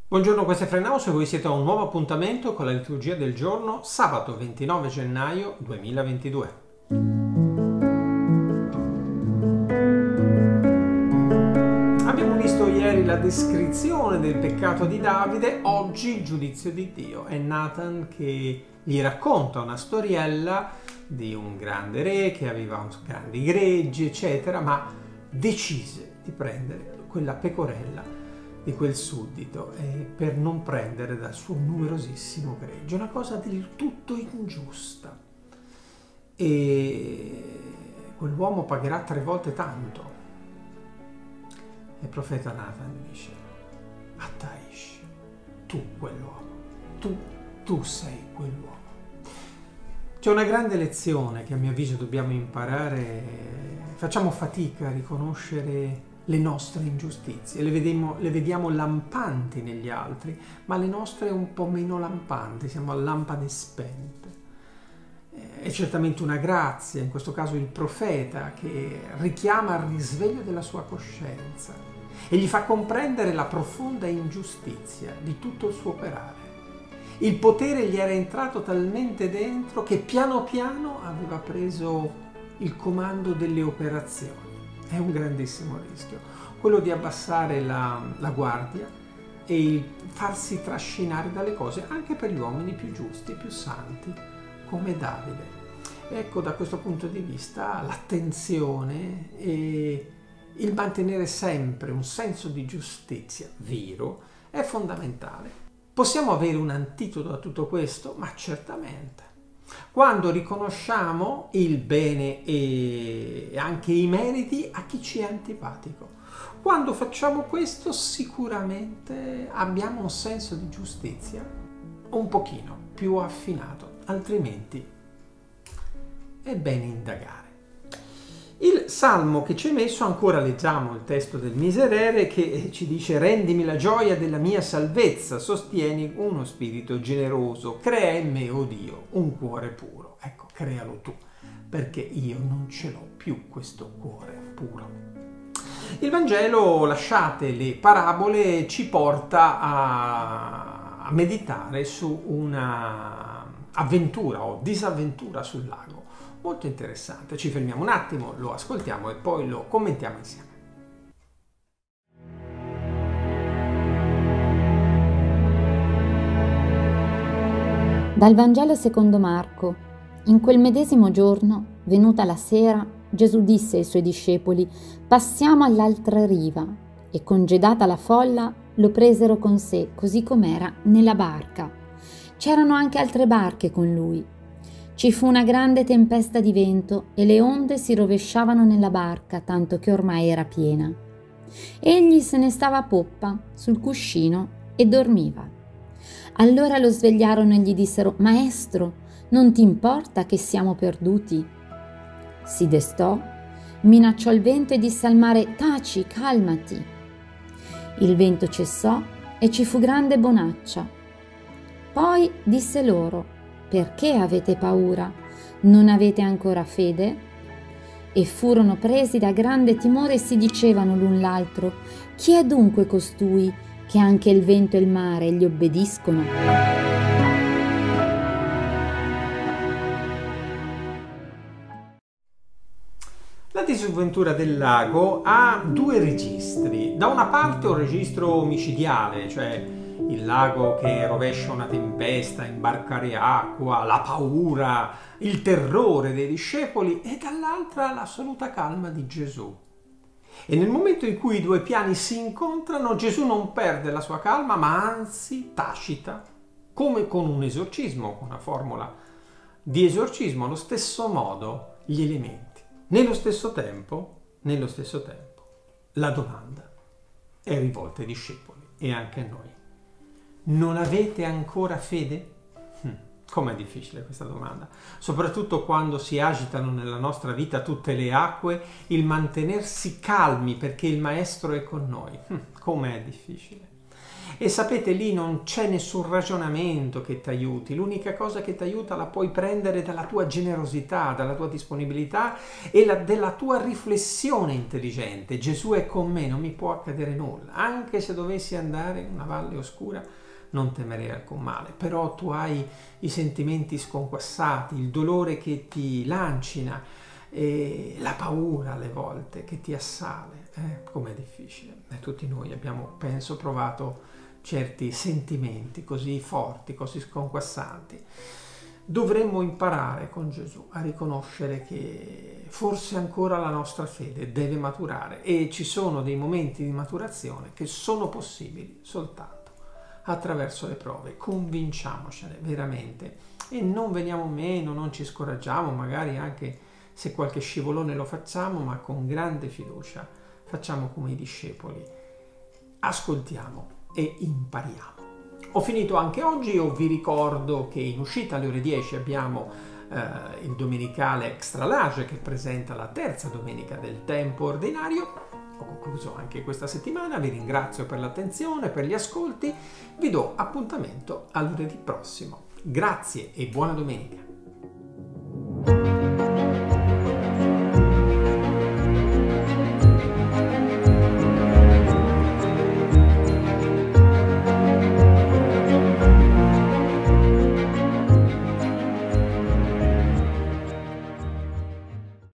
Buongiorno, questo è Frenaus e voi siete a un nuovo appuntamento con la liturgia del giorno, sabato 29 gennaio 2022. Abbiamo visto ieri la descrizione del peccato di Davide, oggi il giudizio di Dio. È Nathan che gli racconta una storiella di un grande re che aveva grandi greggi, eccetera, ma decise di prendere quella pecorella di quel suddito per non prendere dal suo numerosissimo gregge, una cosa del tutto ingiusta. E quell'uomo pagherà 3 volte tanto. E il profeta Nathan dice: Attaish, tu quell'uomo, tu sei quell'uomo. C'è una grande lezione che a mio avviso dobbiamo imparare. Facciamo fatica a riconoscere le nostre ingiustizie, le vediamo lampanti negli altri, ma le nostre un po' meno lampanti, siamo a lampade spente. È certamente una grazia, in questo caso il profeta, che richiama al risveglio della sua coscienza e gli fa comprendere la profonda ingiustizia di tutto il suo operare. Il potere gli era entrato talmente dentro che piano piano aveva preso il comando delle operazioni. È un grandissimo rischio, quello di abbassare la guardia e farsi trascinare dalle cose, anche per gli uomini più giusti, più santi, come Davide. Ecco, da questo punto di vista, l'attenzione e il mantenere sempre un senso di giustizia vero è fondamentale. Possiamo avere un antidoto a tutto questo? Ma certamente. Quando riconosciamo il bene e anche i meriti a chi ci è antipatico. Quando facciamo questo sicuramente abbiamo un senso di giustizia un pochino più affinato, altrimenti è bene indagare. Il salmo che ci hai messo, ancora leggiamo il testo del miserere che ci dice: rendimi la gioia della mia salvezza, sostieni uno spirito generoso, crea in me, o Dio, un cuore puro. Ecco, crealo tu, perché io non ce l'ho più questo cuore puro. Il Vangelo, lasciate le parabole, ci porta a meditare su una avventura o disavventura sul lago. Molto interessante, ci fermiamo un attimo, lo ascoltiamo e poi lo commentiamo insieme. Dal Vangelo secondo Marco. In quel medesimo giorno, venuta la sera, Gesù disse ai suoi discepoli: passiamo all'altra riva. E congedata la folla, lo presero con sé, così com'era, nella barca. C'erano anche altre barche con lui. Ci fu una grande tempesta di vento e le onde si rovesciavano nella barca, tanto che ormai era piena. Egli se ne stava a poppa, sul cuscino, e dormiva. Allora lo svegliarono e gli dissero: Maestro, non ti importa che siamo perduti? Si destò, minacciò il vento e disse al mare: Taci, calmati. Il vento cessò e ci fu grande bonaccia. Poi disse loro: perché avete paura? Non avete ancora fede? E furono presi da grande timore e si dicevano l'un l'altro: chi è dunque costui che anche il vento e il mare gli obbediscono? La disavventura del lago ha 2 registri. Da una parte un registro omicidiale, cioè il lago che rovescia una tempesta, imbarcare acqua, la paura, il terrore dei discepoli, e dall'altra l'assoluta calma di Gesù. E nel momento in cui i 2 piani si incontrano, Gesù non perde la sua calma, ma anzi tacita, come con un esorcismo, con una formula di esorcismo, allo stesso modo gli elementi. Nello stesso tempo, la domanda è rivolta ai discepoli e anche a noi. Non avete ancora fede? Com'è difficile questa domanda, soprattutto quando si agitano nella nostra vita tutte le acque, il mantenersi calmi perché il Maestro è con noi. Com'è difficile. E sapete, lì non c'è nessun ragionamento che ti aiuti, l'unica cosa che ti aiuta la puoi prendere dalla tua generosità, dalla tua disponibilità e della tua riflessione intelligente. Gesù è con me, non mi può accadere nulla, anche se dovessi andare in una valle oscura non temerei alcun male, però tu hai i sentimenti sconquassati, il dolore che ti lancina, e la paura alle volte che ti assale. Com'è difficile. Tutti noi abbiamo, penso, provato certi sentimenti così forti, così sconquassanti. Dovremmo imparare con Gesù a riconoscere che forse ancora la nostra fede deve maturare, e ci sono dei momenti di maturazione che sono possibili soltanto attraverso le prove. Convinciamocene veramente e non veniamo meno, non ci scoraggiamo, magari anche se qualche scivolone lo facciamo, ma con grande fiducia facciamo come i discepoli, ascoltiamo e impariamo. Ho finito anche oggi. Io vi ricordo che in uscita alle ore 10 abbiamo il domenicale Extra Large, che presenta la terza domenica del tempo ordinario. Ho concluso anche questa settimana, vi ringrazio per l'attenzione, per gli ascolti, vi do appuntamento al lunedì prossimo. Grazie e buona domenica.